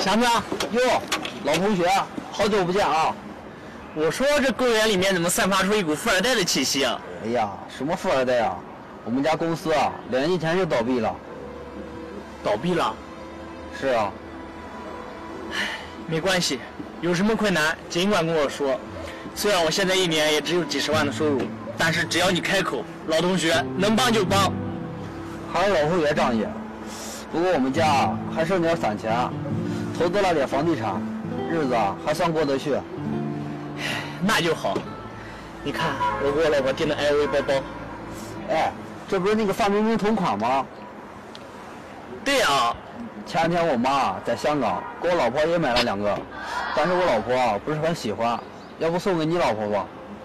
强子，哟，老同学，好久不见啊！ 我说这公园里面怎么散发出一股富二代的气息啊？ 哎呀，什么富二代啊？我们家公司啊，2年前就倒闭了。 倒闭了？ 是啊。 没关系，有什么困难尽管跟我说。虽然我现在一年也只有几十万的收入，但是只要你开口，老同学能帮就帮。 还是老同学仗义。不过我们家还剩点散钱，投资了点房地产，日子还算过得去。 那就好。你看，我给我老婆订的 LV 包包。 哎，这不是那个范冰冰同款吗？ 对啊。 前2天我妈在香港给我老婆也买了2个，但是我老婆不是很喜欢，要不送给你老婆吧？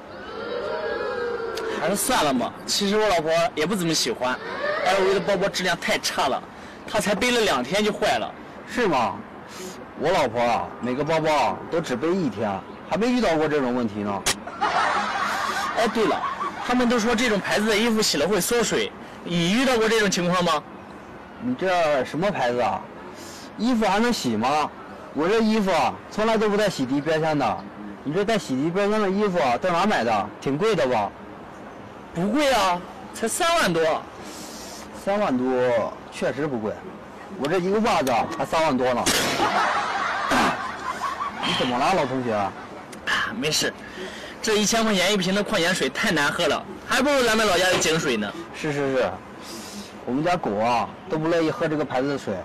还是算了吧。其实我老婆也不怎么喜欢 LV 的包包，质量太差了，她才背了2天就坏了。 是吗？我老婆每个包包都只背1天，还没遇到过这种问题呢。 哎，对了，他们都说这种牌子的衣服洗了会缩水，你遇到过这种情况吗？ 你这什么牌子啊？衣服还能洗吗？我这衣服从来都不带洗涤标签的。你这带洗涤标签的衣服在哪买的？挺贵的吧？ 不贵啊，才3万多。 3万多确实不贵，我这一个袜子才3万多呢。你怎么了，老同学？ 啊，没事，这1000块钱1瓶的矿泉水太难喝了，还不如咱们老家的井水呢。 是，我们家狗都不乐意喝这个牌子的水。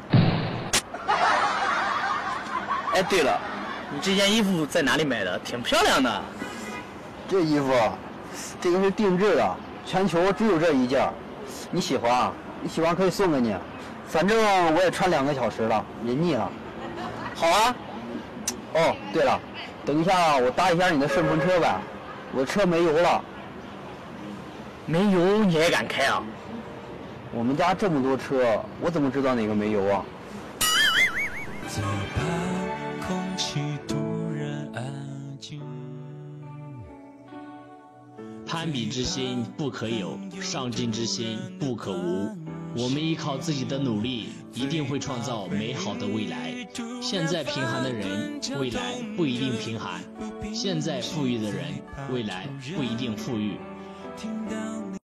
哎，对了，你这件衣服在哪里买的？挺漂亮的。 这衣服，这个是定制的，全球只有这一件。你喜欢可以送给你，反正我也穿2个小时了，也腻了。 好啊。 哦，对了，等一下我搭一下你的顺风车呗，我车没油了。 没油你也敢开啊？ 我们家这么多车，我怎么知道哪个没油啊？ 最怕空气突然安静。 攀比之心不可有，上进之心不可无。我们依靠自己的努力，一定会创造美好的未来。现在贫寒的人，未来不一定贫寒；现在富裕的人，未来不一定富裕。